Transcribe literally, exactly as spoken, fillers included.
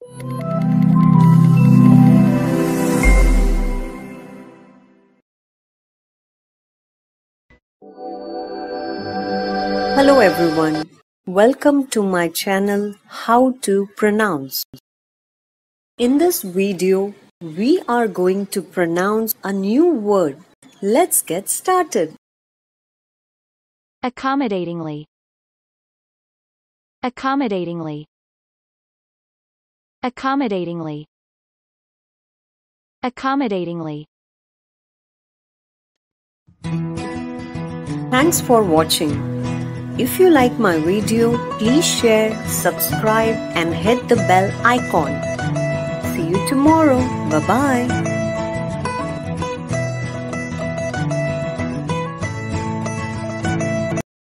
Hello everyone, welcome to my channel How to Pronounce. In this video, we are going to pronounce a new word. Let's get started. Accommodatingly. Accommodatingly. Accommodatingly. Accommodatingly. Thanks for watching. If you like my video, please share, subscribe and hit the bell icon. See you tomorrow. Bye-bye.